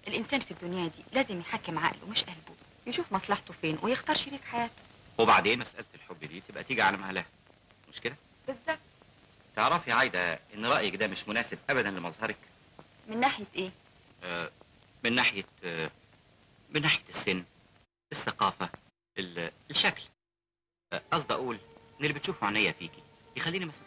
الانسان في الدنيا دي لازم يحكم عقله مش قلبه، يشوف مصلحته فين ويختار شريك حياته. وبعدين مساله الحب دي تبقى تيجي على مهلها، مش كده؟ بالظبط. تعرفي يا عايده ان رايك ده مش مناسب ابدا لمظهرك. من ناحيه ايه؟ آه من ناحيه من ناحيه السن، الثقافه، الشكل. قصدي اقول ان اللي بتشوفه عينيا فيكي يخليني مثلا.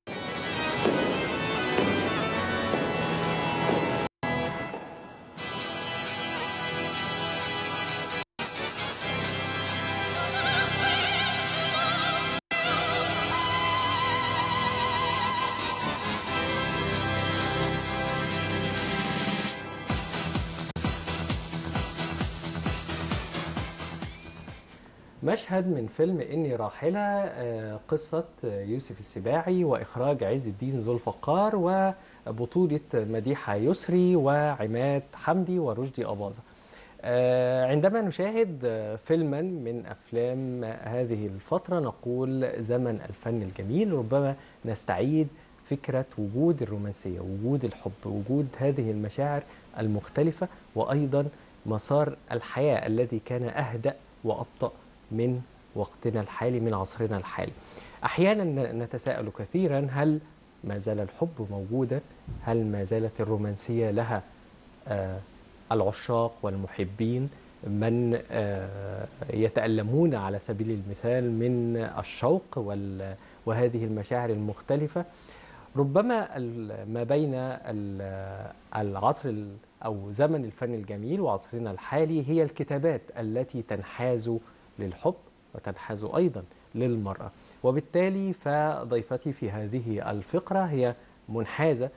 مشهد من فيلم إني راحلة، قصة يوسف السباعي وإخراج عز الدين ذو الفقار وبطولة مديحة يسري وعماد حمدي ورشدي أباظة. عندما نشاهد فيلما من أفلام هذه الفترة نقول زمن الفن الجميل، ربما نستعيد فكرة وجود الرومانسية، وجود الحب، وجود هذه المشاعر المختلفة، وأيضا مسار الحياة الذي كان أهدأ وأبطأ من وقتنا الحالي، من عصرنا الحالي. أحيانا نتساءل كثيرا، هل ما زال الحب موجودا؟ هل ما زالت الرومانسية لها العشاق والمحبين، من يتألمون على سبيل المثال من الشوق وهذه المشاعر المختلفة؟ ربما ما بين العصر أو زمن الفن الجميل وعصرنا الحالي هي الكتابات التي تنحاز للحب وتنحاز أيضا للمرأة، وبالتالي فضيفتي في هذه الفقرة هي منحازة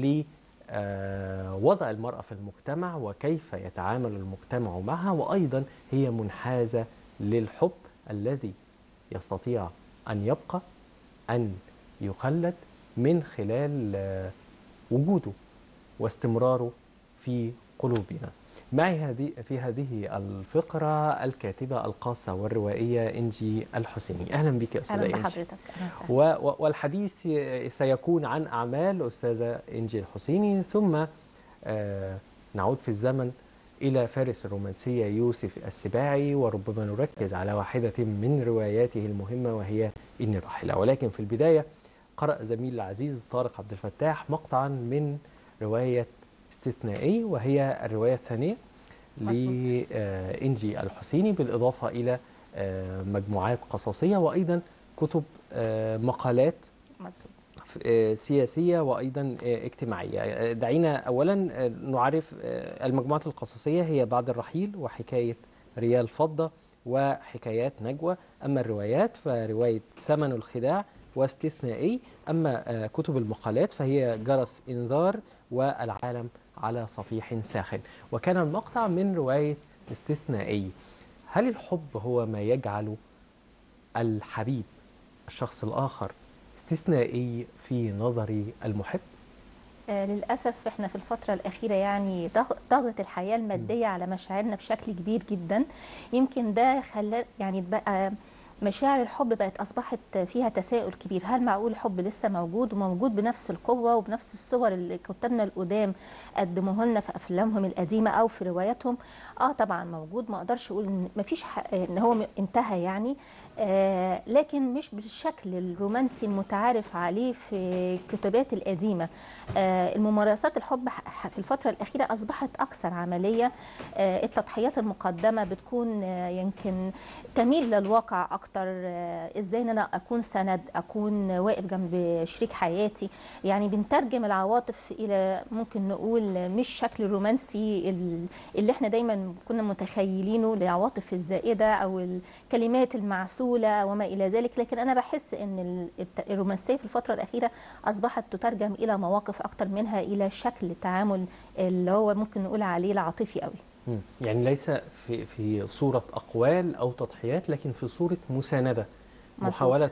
لوضع المرأة في المجتمع وكيف يتعامل المجتمع معها، وأيضا هي منحازة للحب الذي يستطيع أن يبقى، أن يخلد من خلال وجوده واستمراره في قلوبنا. معي في هذه الفقرة الكاتبة القاصة والروائية إنجي الحسيني. أهلا بك يا أستاذة إنجي. أهلا بحضرتك. والحديث سيكون عن أعمال أستاذة إنجي الحسيني، ثم نعود في الزمن إلى فارس الرومانسية يوسف السباعي، وربما نركز على واحدة من رواياته المهمة وهي إني راحلة. ولكن في البداية قرأ زميل العزيز طارق عبد الفتاح مقطعا من رواية استثنائي، وهي الرواية الثانية لإنجي الحسيني، بالإضافة إلى مجموعات قصصية وأيضا كتب مقالات سياسية وأيضا اجتماعية. دعينا أولا نعرف المجموعات القصصية هي بعد الرحيل وحكاية ريال فضة وحكايات نجوى. أما الروايات فرواية ثمن الخداع واستثنائي. أما كتب المقالات فهي جرس إنذار والعالم على صفيح ساخن. وكان المقطع من رواية استثنائي. هل الحب هو ما يجعل الحبيب الشخص الآخر استثنائي في نظر المحب؟ للأسف احنا في الفترة الأخيرة يعني ضغط الحياة المادية على مشاعرنا بشكل كبير جدا. يمكن ده خلى يعني بقى مشاعر الحب بقت أصبحت فيها تساؤل كبير. هل معقول الحب لسه موجود وموجود بنفس القوة وبنفس الصور اللي كتابنا القدام قدموها لنا في أفلامهم القديمة أو في رواياتهم؟ طبعا موجود، ما أقدرش أقول إن مفيش إن هو انتهى يعني، لكن مش بالشكل الرومانسي المتعارف عليه في الكتابات القديمة. الممارسات الحب في الفترة الأخيرة أصبحت أكثر عملية. التضحيات المقدمة بتكون يمكن تميل للواقع أكتر. إزاي أن أنا أكون سند، أكون واقف جنب شريك حياتي. يعني بنترجم العواطف إلى ممكن نقول مش شكل الرومانسي اللي احنا دايما كنا متخيلينه للعواطف الزائدة أو الكلمات المعسولة وما إلى ذلك. لكن أنا بحس أن الرومانسية في الفترة الأخيرة أصبحت تترجم إلى مواقف أكتر منها إلى شكل التعامل اللي هو ممكن نقول عليه العاطفي قوي. يعني ليس في صورة أقوال أو تضحيات، لكن في صورة مساندة. مزبوط. محاولة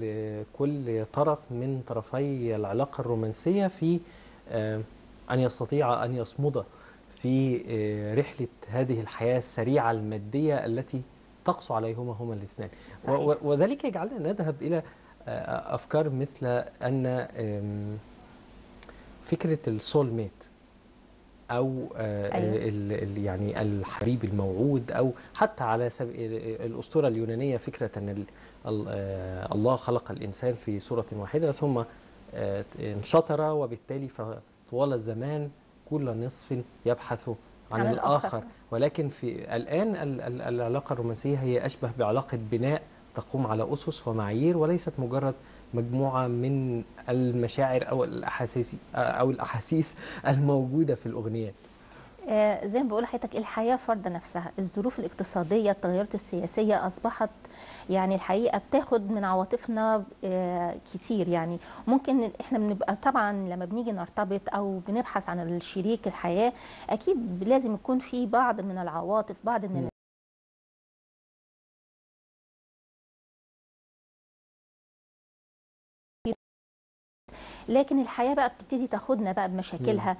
كل طرف من طرفي العلاقة الرومانسية في أن يستطيع أن يصمد في رحلة هذه الحياة السريعة المادية التي تقسو عليهما هما الاثنان. وذلك يجعلنا نذهب إلى أفكار مثل أن فكرة السول ميت، او أيوة. يعني الحبيب الموعود، او حتى على الاسطوره اليونانيه فكره ان الله خلق الانسان في صوره واحده ثم انشطر، وبالتالي فطوال الزمان كل نصف يبحث عن عن الآخر. الآخر. ولكن في الآن العلاقة الرومانسية هي أشبه بعلاقة بناء تقوم على أسس ومعايير، وليست مجرد مجموعة من المشاعر أو الأحاسيس الموجودة في الأغنيات. زي ما بقول لحضرتك، الحياة فرض نفسها، الظروف الاقتصادية، التغيرات السياسية أصبحت يعني الحقيقة بتاخد من عواطفنا كتير. يعني ممكن احنا بنبقى طبعا لما بنيجي نرتبط أو بنبحث عن الشريك الحياة، أكيد لازم يكون في بعض من العواطف، بعض من لكن الحياة بقى بتبتدي تاخدنا بقى بمشاكلها.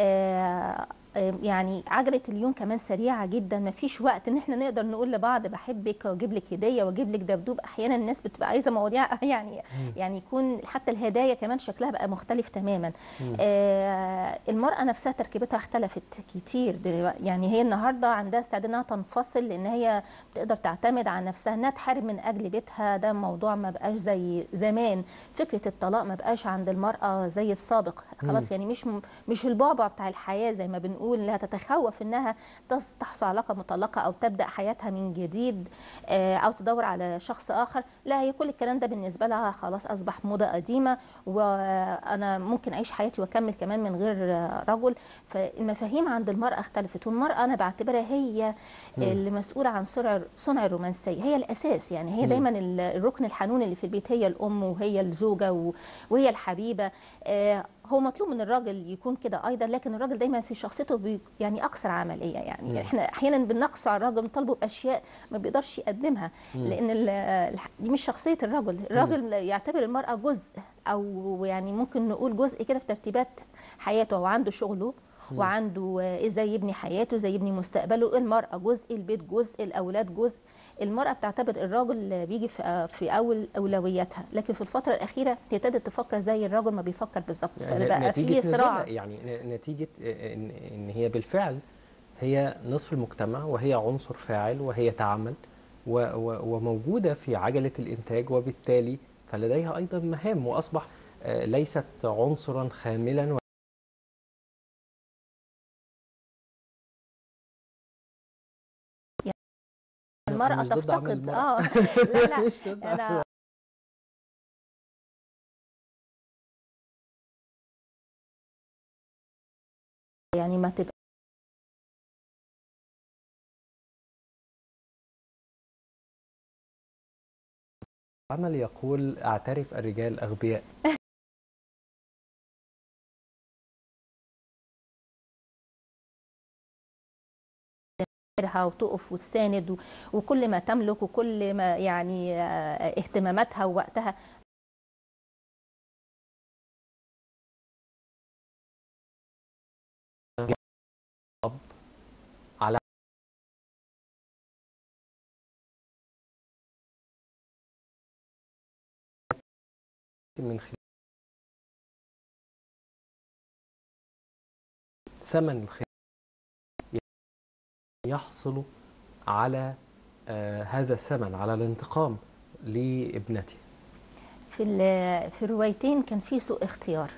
يعني عجلة اليوم كمان سريعة جدا، ما فيش وقت ان احنا نقدر نقول لبعض بحبك واجيب لك هدية واجيب لك دبدوب. احيانا الناس بتبقى عايزة مواضيع يعني يكون حتى الهدايا كمان شكلها بقى مختلف تماما. المرأة نفسها تركيبتها اختلفت كتير دلوقتي. يعني هي النهاردة عندها استعداد انها تنفصل لان هي تقدر تعتمد على نفسها، انها تحارب من اجل بيتها. ده موضوع ما بقاش زي زمان. فكرة الطلاق ما بقاش عند المرأة زي السابق خلاص. يعني مش البعبع بتاع الحياة زي ما بنقول، انها تتخوف انها تحصل علاقة مطلقة او تبدأ حياتها من جديد او تدور على شخص اخر. لا، هي كل الكلام ده بالنسبة لها خلاص اصبح موضة قديمة، وانا ممكن اعيش حياتي واكمل كمان من غير رجل. فالمفاهيم عند المرأة اختلفت، والمرأة انا بعتبرها هي اللي مسؤولة عن صنع الرومانسية، هي الاساس. يعني هي دايما الركن الحنون اللي في البيت، هي الام وهي الزوجة وهي الحبيبة. هو مطلوب من الراجل يكون كده ايضا، لكن الراجل دايما في شخصيته يعني اكثر عمليه. يعني احنا احيانا بنقص على الراجل، بنطالبه باشياء ما بيقدرش يقدمها، لان دي مش شخصيه الرجل. الراجل يعتبر المراه جزء، او يعني ممكن نقول جزء كده في ترتيبات حياته. هو عنده شغله وعنده ازاي يبني حياته، ازاي يبني مستقبله. المرأة جزء، البيت جزء، الأولاد جزء. المرأة بتعتبر الراجل بيجي في أول أولوياتها، لكن في الفترة الأخيرة ابتدت تفكر زي الراجل ما بيفكر بالظبط. فبقى في صراع، يعني نتيجة إن هي بالفعل هي نصف المجتمع، وهي عنصر فاعل، وهي تعمل وموجودة في عجلة الإنتاج، وبالتالي فلديها أيضا مهام، وأصبح ليست عنصرا خاملا. المرأة تفتقد لا أنا يعني ما تبقى عمل يقول اعترف الرجال أغبياء. وتقف وتساند وكل ما تملك وكل ما يعني اهتماماتها ووقتها. على من خلال ثمن الخير يحصل على هذا الثمن، على الانتقام لابنته. في الروايتين كان في سوء اختيار.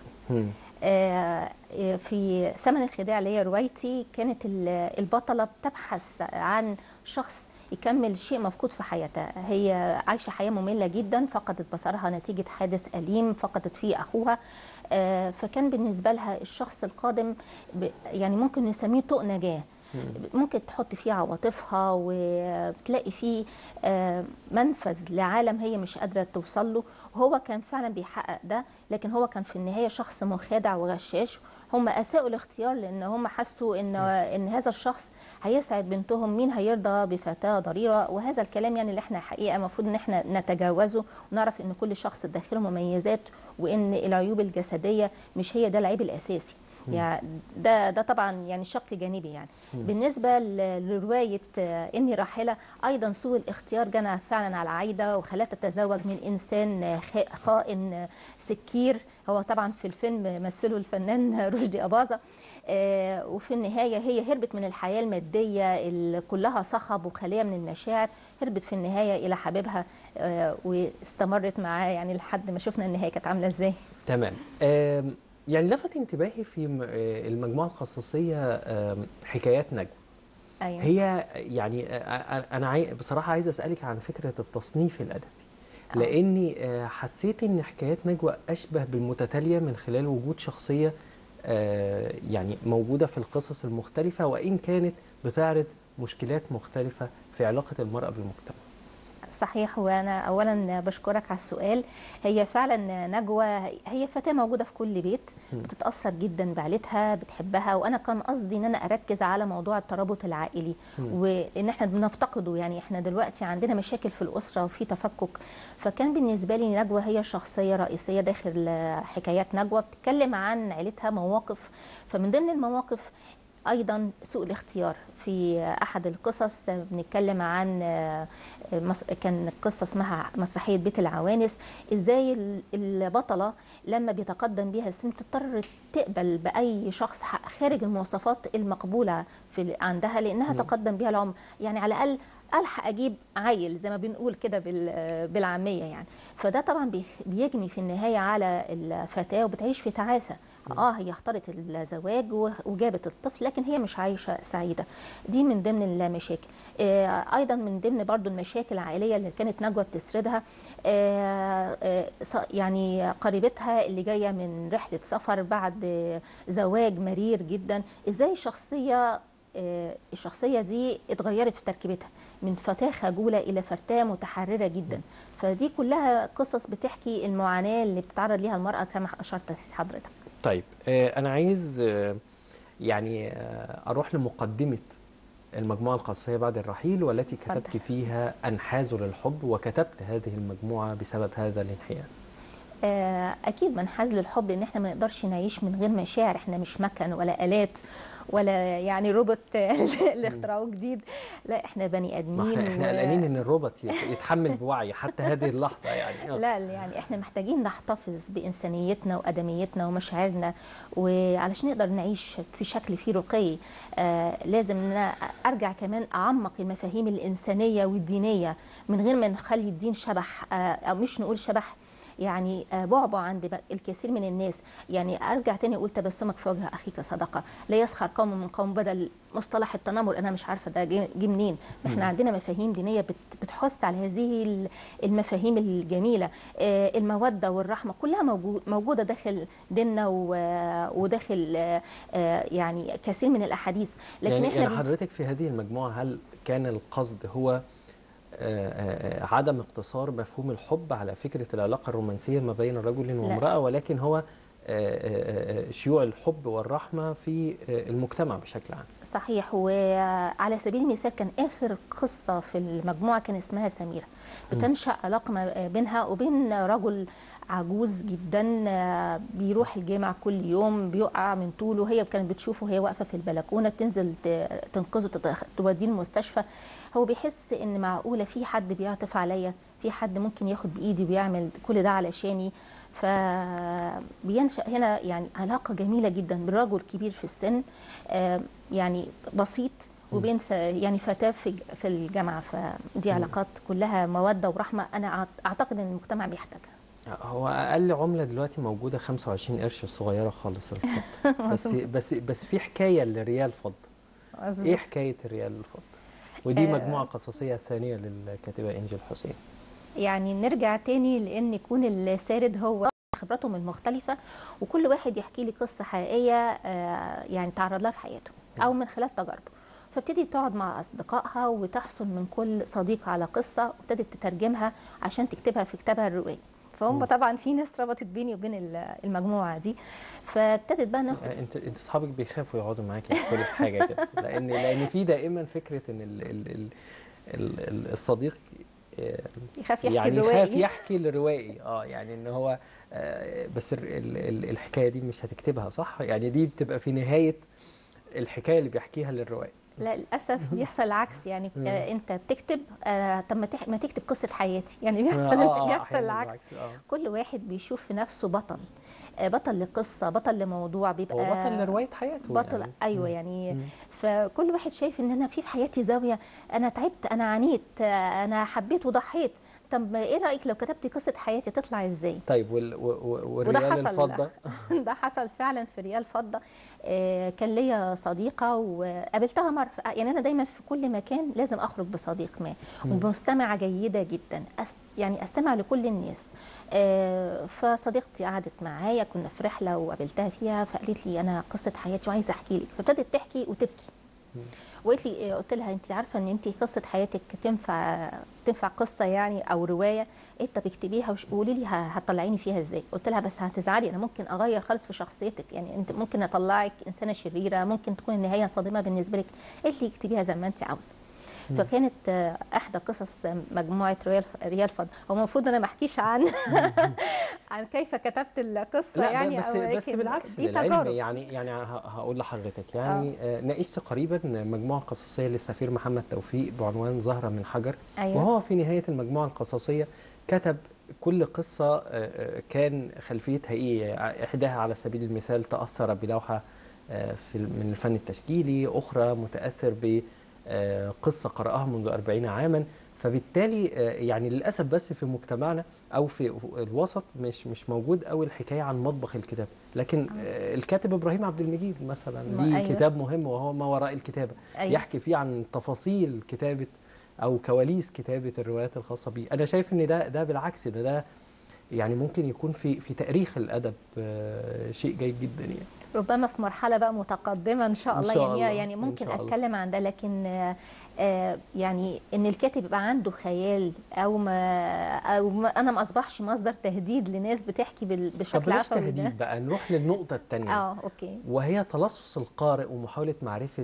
في ثمن الخداع اللي هي روايتي، كانت البطلة بتبحث عن شخص يكمل شيء مفقود في حياتها. هي عايشة حياة مملة جدا، فقدت بصرها نتيجة حادث أليم فقدت فيه أخوها. فكان بالنسبة لها الشخص القادم يعني ممكن نسميه طوق نجاة، ممكن تحط فيه عواطفها وتلاقي فيه منفذ لعالم هي مش قادرة توصل له. وهو كان فعلا بيحقق ده، لكن هو كان في النهاية شخص مخادع وغشاش. هم أساءوا الاختيار لأن هم حسوا إن هذا الشخص هيسعد بنتهم. مين هيرضى بفتاة ضريرة؟ وهذا الكلام يعني اللي احنا حقيقة المفروض إن احنا نتجاوزه، ونعرف إن كل شخص داخله مميزات، وإن العيوب الجسدية مش هي ده العيب الأساسي. يعني ده طبعا يعني شق جانبي يعني. بالنسبه لروايه اني راحله، ايضا سوء الاختيار جنى فعلا على عايده وخلاها تتزوج من انسان خائن سكير. هو طبعا في الفيلم مثله الفنان رشدي أباظة. وفي النهايه هي هربت من الحياه الماديه اللي كلها صخب وخاليه من المشاعر، هربت في النهايه الى حبيبها واستمرت معاه يعني لحد ما شفنا النهايه كانت عامله ازاي. تمام. يعني لفت انتباهي في المجموعة القصصية حكايات نجوى. أيوة. هي يعني أنا بصراحة عايز أسألك عن فكرة التصنيف الأدبي، لأني حسيت إن حكايات نجوى أشبه بالمتتالية من خلال وجود شخصية يعني موجودة في القصص المختلفة، وإن كانت بتعرض مشكلات مختلفة في علاقة المرأة بالمجتمع. صحيح، وانا اولا بشكرك على السؤال. هي فعلا نجوى هي فتاه موجوده في كل بيت، بتتاثر جدا بعيلتها، بتحبها، وانا كان قصدي ان انا اركز على موضوع الترابط العائلي وان احنا بنفتقده. يعني احنا دلوقتي عندنا مشاكل في الاسره وفي تفكك، فكان بالنسبه لي نجوى هي شخصيه رئيسيه داخل حكايات نجوى، بتتكلم عن عيلتها مواقف. فمن ضمن المواقف ايضا سوء الاختيار. في احد القصص بنتكلم عن كان قصه اسمها مسرحيه بيت العوانس، ازاي البطله لما بيتقدم بيها السن بتضطر تقبل باي شخص خارج المواصفات المقبوله في عندها لانها تقدم بها العمر. يعني على الاقل الحق اجيب عيل زي ما بنقول كده بالعاميه يعني. فده طبعا بيجني في النهايه على الفتاه وبتعيش في تعاسه. هي اختارت الزواج وجابت الطفل، لكن هي مش عايشه سعيده. دي من ضمن المشاكل. ايضا من ضمن برضو المشاكل العائليه اللي كانت نجوى بتسردها، يعني قريبتها اللي جايه من رحله سفر بعد زواج مرير جدا، ازاي الشخصيه دي اتغيرت في تركيبتها من فتاه خجوله الى فتاه متحرره جدا. فدي كلها قصص بتحكي المعاناه اللي بتتعرض ليها المراه كما اشرت حضرتك. طيب أنا عايز يعني أروح لمقدمة المجموعة القصصية بعد الرحيل، والتي كتبت فيها أنحاز للحب، وكتبت هذه المجموعة بسبب هذا الانحياز. أكيد منحاز للحب، إن إحنا ما نقدرش نعيش من غير مشاعر. إحنا مش مكن ولا آلات ولا يعني روبوت اللي اخترعوه جديد. لا، إحنا بني آدمين. احنا قلقانين إن الروبوت يتحمل بوعي حتى هذه اللحظة يعني. لا يعني إحنا محتاجين نحتفظ بإنسانيتنا وأدميتنا ومشاعرنا، وعلشان نقدر نعيش في شكل فيه رقي لازم أرجع كمان أعمق المفاهيم الإنسانية والدينية من غير ما نخلي الدين شبح، أو مش نقول شبح، يعني بعبع عند الكثير من الناس. يعني ارجع تاني اقول تبسمك في وجه اخيك صدقه، لا يسخر قوم من قوم، بدل مصطلح التنمر انا مش عارفه ده جه منين. احنا عندنا مفاهيم دينيه بتحث على هذه المفاهيم الجميله. الموده والرحمه كلها موجوده داخل ديننا وداخل يعني كثير من الاحاديث. لكن يعني حضرتك في هذه المجموعه هل كان القصد هو عدم اقتصار مفهوم الحب على فكرة العلاقة الرومانسية ما بين رجل وامرأة، ولكن هو شيوع الحب والرحمة في المجتمع بشكل عام؟ صحيح. وعلى سبيل المثال كان آخر قصة في المجموعة كان اسمها سميرة، بتنشأ علاقة ما بينها وبين رجل عجوز جدا بيروح الجامع كل يوم، بيقع من طوله، هي كانت بتشوفه وهي واقفة في البلكونة، بتنزل تنقذه توديه المستشفى. هو بيحس ان معقولة في حد بيعطف عليا، في حد ممكن ياخد بإيدي ويعمل كل ده علشاني. فبينشأ هنا يعني علاقة جميلة جدا بالرجل كبير في السن، يعني بسيط، وبين يعني فتاة في الجامعة. فدي علاقات كلها مودة ورحمة، أنا أعتقد أن المجتمع بيحتاجها. هو أقل عملة دلوقتي موجودة 25 قرش، الصغيرة خالص الفضة. بس في حكاية للريال فضة. إيه حكاية الريال الفضة؟ ودي مجموعة قصصية ثانية للكاتبة إنجي حسين. يعني نرجع تاني لأن يكون السارد هو خبراتهم المختلفة، وكل واحد يحكي لي قصة حقيقية يعني تعرض لها في حياته أو من خلال تجاربه. فابتدي تقعد مع أصدقائها وتحصل من كل صديق على قصة، وابتدت تترجمها عشان تكتبها في كتابها الرواية. فهم طبعا في ناس ربطت بيني وبين المجموعة دي، فابتدت بقى ناخد. انت اصحابك بيخافوا يقعدوا معاكي يحكوا في حاجة كده، لأن في دائما فكرة إن الصديق يخاف يحكي يعني الروائي. يخاف يحكي الروائي، يعني ان هو بس الحكايه دي مش هتكتبها صح؟ يعني دي بتبقى في نهايه الحكايه اللي بيحكيها للروائي. لا للاسف بيحصل العكس، يعني انت بتكتب طب ما تكتب قصه حياتي، يعني بيحصل أحياناً العكس. كل واحد بيشوف في نفسه بطل، بطل لقصه، بطل لموضوع، بيبقى هو بطل لروايه حياته بطل يعني. ايوه يعني. فكل واحد شايف ان انا في حياتي زاويه، انا تعبت، انا عانيت، انا حبيت وضحيت. طب ايه رايك لو كتبتي قصه حياتي تطلع ازاي؟ طيب وده والريال حصل الفضه؟ ده حصل فعلا في ريال فضه. كان ليا صديقه وقابلتها مره، يعني انا دايما في كل مكان لازم اخرج بصديق ما، ومستمعه جيده جدا، يعني استمع لكل الناس. فصديقتي قعدت معايا، كنا في رحله وقابلتها فيها، فقالت لي انا قصه حياتي وعايزه احكي لك، فابتدت تحكي وتبكي. وقالت لي، قلت لها انت عارفه ان انت قصه حياتك تنفع قصه يعني او روايه؟ انت بتكتبيها وقولي لي هتطلعيني فيها ازاي؟ قلت لها بس هتزعلي، انا ممكن اغير خالص في شخصيتك، يعني انت ممكن اطلعك انسانه شريره، ممكن تكون النهايه صادمه بالنسبه لك. قالت لي اكتبيها زي ما انت عاوزه. فكانت احدى قصص مجموعه ريال فضل. هو المفروض انا ما احكيش عن عن كيف كتبت القصه لا يعني، بس او بس بالعكس دي للعلم، تجارب. يعني هقول لحضرتك يعني ناقشت قريبا مجموعه قصصيه للسفير محمد توفيق بعنوان زهره من حجر. أيوة. وهو في نهايه المجموعه القصصيه كتب كل قصه كان خلفيتها ايه. احداها على سبيل المثال تاثر بلوحه من الفن التشكيلي، اخرى متاثر بقصه قراها منذ 40 عاما. فبالتالي يعني للاسف بس في مجتمعنا او في الوسط مش موجود قوي الحكايه عن مطبخ الكتاب. لكن الكاتب ابراهيم عبد المجيد مثلا ليه أيوة. كتاب مهم وهو ما وراء الكتابه. أيوة. يحكي فيه عن تفاصيل كتابه او كواليس كتابه الروايات الخاصه بيه. انا شايف ان ده بالعكس، ده يعني ممكن يكون في تاريخ الادب شيء جيد جدا يعني. ربما في مرحله بقى متقدمه ان شاء الله، إن شاء يعني الله. يعني ممكن إن شاء الله. اتكلم عن ده، لكن يعني ان الكاتب يبقى عنده خيال، انا ما اصبحش مصدر تهديد لناس بتحكي طب بشكل بلاش عفوي ده. تهديد بقى، نروح للنقطه الثانيه. اوكي. وهي تلصص القارئ ومحاوله معرفه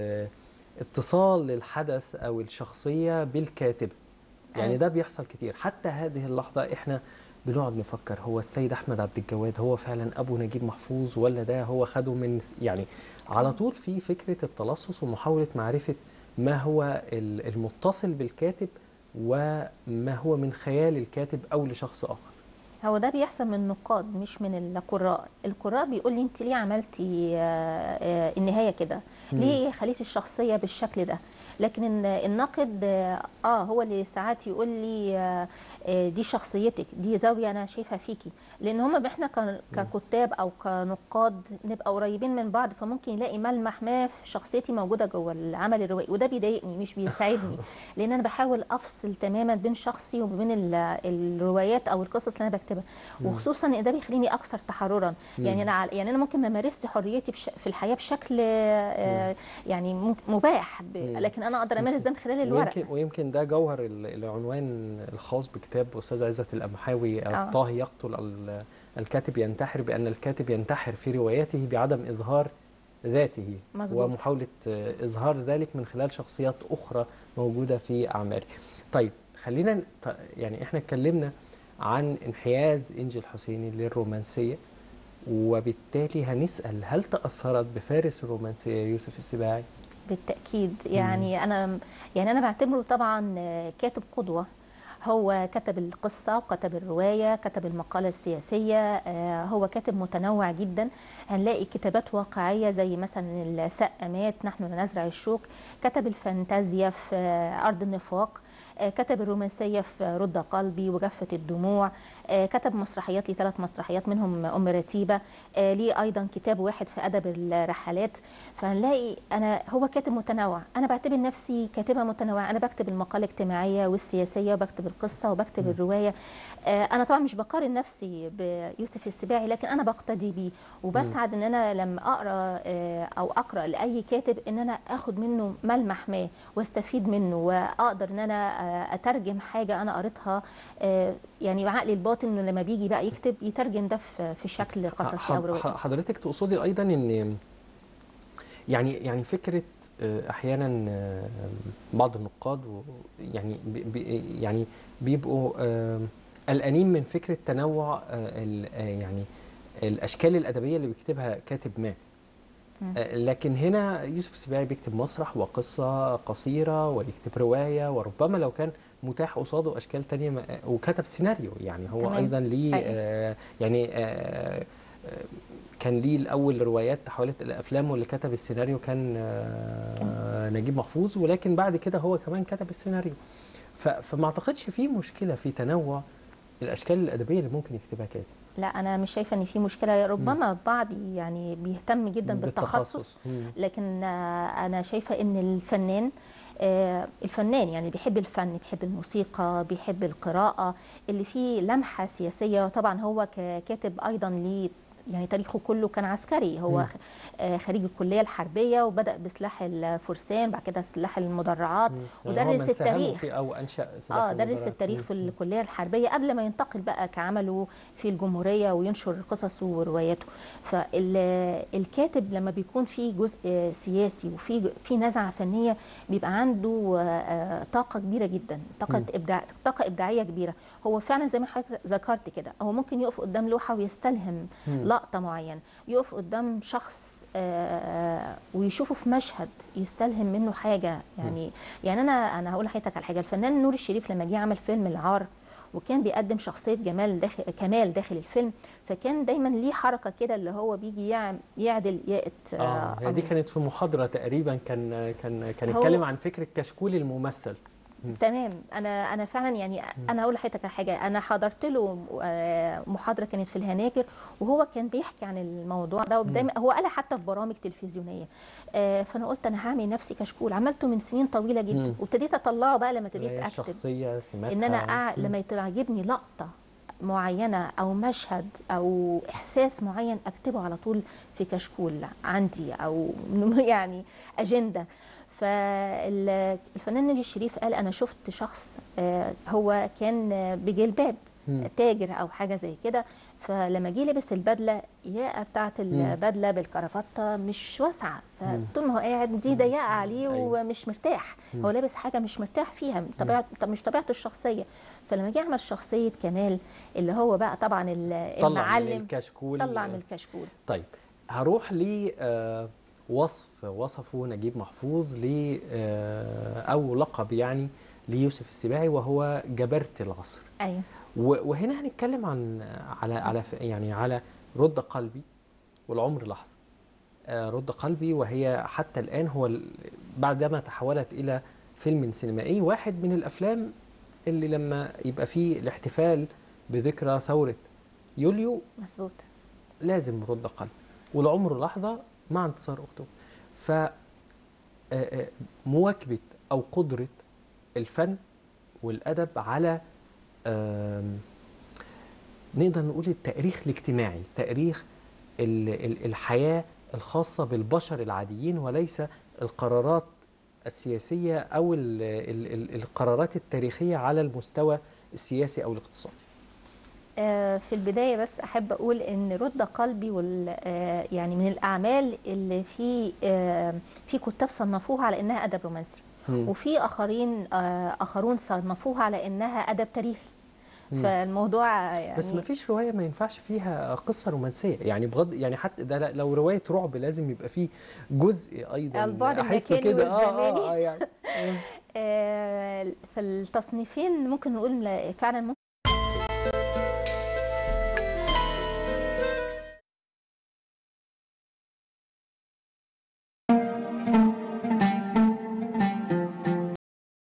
اتصال الحدث او الشخصيه بالكاتب. يعني ده بيحصل كتير. حتى هذه اللحظه احنا بنقعد نفكر، هو السيد احمد عبد الجواد هو فعلا ابو نجيب محفوظ ولا ده هو خده من يعني على طول في فكره التلصص ومحاوله معرفه ما هو المتصل بالكاتب وما هو من خيال الكاتب او لشخص اخر. هو ده بيحصل من النقاد مش من القراء بيقول لي انت ليه عملتي النهايه كده؟ ليه خليتي الشخصيه بالشكل ده؟ لكن الناقد هو اللي ساعات يقول لي دي شخصيتك، دي زاويه انا شايفها فيكي، لان هم احنا ككتاب او كنقاد نبقى قريبين من بعض، فممكن يلاقي ملمح ما في شخصيتي موجوده جوه العمل الروائي، وده بيضايقني مش بيساعدني، لان انا بحاول افصل تماما بين شخصي وبين الروايات او القصص اللي انا بكتبها، وخصوصا ان ده بيخليني اكثر تحررا. يعني انا ممكن ما مارست حريتي في الحياه بشكل يعني مباح، لكن انا اقدر امارس ده من خلال الورق. ويمكن ده جوهر العنوان الخاص بكتاب استاذ عزت القمحاوي الطاهي يقتل الكاتب ينتحر، بان الكاتب ينتحر في رواياته بعدم اظهار ذاته. مزبوط. ومحاوله اظهار ذلك من خلال شخصيات اخرى موجوده في اعماله. طيب خلينا يعني احنا اتكلمنا عن انحياز إنجي الحسيني للرومانسية، وبالتالي هنسأل هل تأثرت بفارس الرومانسية يوسف السباعي؟ بالتأكيد. يعني أنا بعتبره طبعا كاتب قدوة. هو كتب القصة وكتب الرواية، كتب المقالة السياسية، هو كاتب متنوع جدا. هنلاقي كتابات واقعية زي مثلا السقا مات، نحن لا نزرع الشوك، كتب الفانتازيا في أرض النفاق، كتب الرومانسية في رد قلبي وجفة الدموع، كتب مسرحيات لي 3 مسرحيات منهم أم رتيبة، ليه أيضا كتاب واحد في أدب الرحلات. فهنلاقي هو كاتب متنوع. أنا بعتبر نفسي كاتبة متنوعة، أنا بكتب المقالة الاجتماعية والسياسية وبكتب القصة وبكتب الرواية. أنا طبعا مش بقارن نفسي بيوسف السباعي، لكن أنا بقتدي بيه، وبسعد إن أنا لما أقرأ لأي كاتب إن أنا أخد منه ملمح ما واستفيد منه، وأقدر إن أنا أترجم حاجة أنا قريتها، يعني بعقلي الباطن إنه لما بيجي بقى يكتب يترجم ده في شكل قصصي أو رواية. حضرتك تقصدي أيضا يعني فكرة أحيانا بعض النقاد يعني يعني بيبقوا قلقانين من فكرة تنوع يعني الأشكال الأدبية اللي بيكتبها كاتب ما. لكن هنا يوسف السباعي بيكتب مسرح وقصة قصيرة ويكتب رواية، وربما لو كان متاح قصاده أشكال تانية وكتب سيناريو. يعني هو تمام. أيضا ليه يعني كان ليه الأول روايات تحولت إلى أفلام، واللي كتب السيناريو كان نجيب محفوظ، ولكن بعد كده هو كمان كتب السيناريو. فما أعتقدش فيه مشكلة في تنوع الأشكال الأدبية اللي ممكن يكتبها كاتب. لا، انا مش شايفه ان في مشكله. ربما البعض يعني بيهتم جدا بالتخصص، لكن انا شايفه ان الفنان يعني بيحب الفن، بيحب الموسيقى، بيحب القراءه اللي فيه لمحه سياسيه. طبعا هو ككاتب ايضا ليه يعني تاريخه كله كان عسكري. هو خريج الكليه الحربيه، وبدا بسلاح الفرسان، بعد كده سلاح المدرعات، يعني ودرس التاريخ في او انشا سلاح درس التاريخ في الكليه الحربيه قبل ما ينتقل بقى كعمله في الجمهوريه وينشر قصصه ورواياته. فالكاتب لما بيكون في جزء سياسي وفي نزعه فنيه بيبقى عنده طاقه كبيره جدا، طاقه ابداعيه كبيره. هو فعلا زي ما حضرتك ذكرت كده، هو ممكن يقف قدام لوحه ويستلهم لقطه معينه، يقف قدام شخص ويشوفه في مشهد يستلهم منه حاجه. يعني انا هقول لحضرتك على حاجه. الفنان نور الشريف لما جه عمل فيلم العار، وكان بيقدم شخصيه كمال داخل الفيلم، فكان دايما ليه حركه كده اللي هو بيجي يعدل ياقه. هي دي كانت في محاضره تقريبا، كان اتكلم عن فكره كشكول الممثل. تمام. انا فعلا يعني انا هقول لحضرتك على حاجه. انا حضرت له محاضره كانت في الهناجر، وهو كان بيحكي عن الموضوع ده، ودايما هو قالها حتى في برامج تلفزيونيه. فانا قلت انا هعمل نفسي كشكول. عملته من سنين طويله جدا، وابتديت اطلعه بقى لما ابتديت اكتب شخصيه سماتها، ان انا لما تعجبني لقطه معينه او مشهد او احساس معين اكتبه على طول في كشكول عندي، او يعني اجنده. فالفنان نجي الشريف قال انا شفت شخص هو كان بجلباب تاجر او حاجه زي كده، فلما جه لبس البدله، الياقه بتاعت البدله بالكرافته مش واسعه، فطول ما هو قاعد دي ضيقه عليه ومش مرتاح. هو لابس حاجه مش مرتاح فيها، مش طبيعته الشخصيه. فلما جه عمل شخصيه كمال اللي هو بقى طبعا المعلم، طلع من الكشكول. طيب هروح ل وصفه نجيب محفوظ ل او لقب يعني ليوسف السباعي، وهو جبرة العصر. ايوه. وهنا هنتكلم على رد قلبي والعمر لحظة. رد قلبي وهي حتى الآن هو بعدما تحولت إلى فيلم سينمائي، واحد من الأفلام اللي لما يبقى فيه الاحتفال بذكرى ثورة يوليو مظبوط لازم رد قلبي والعمر لحظة مع انتصار أكتوبر. فمواكبة أو قدرة الفن والأدب على نقدر نقول التاريخ الاجتماعي، تاريخ الحياة الخاصة بالبشر العاديين، وليس القرارات السياسية أو القرارات التاريخية على المستوى السياسي أو الاقتصادي. في البداية بس أحب أقول إن رد قلبي يعني من الأعمال اللي في كتاب صنفوها على إنها أدب رومانسي، وفي آخرون صنفوها على إنها أدب تاريخي. فالموضوع يعني بس ما فيش رواية ما ينفعش فيها قصة رومانسية، يعني بغض يعني حتى ده لو رواية رعب لازم يبقى فيه جزء أيضا البعد أحس المكاني كده والزماني. يعني فالتصنيفين ممكن نقول فعلا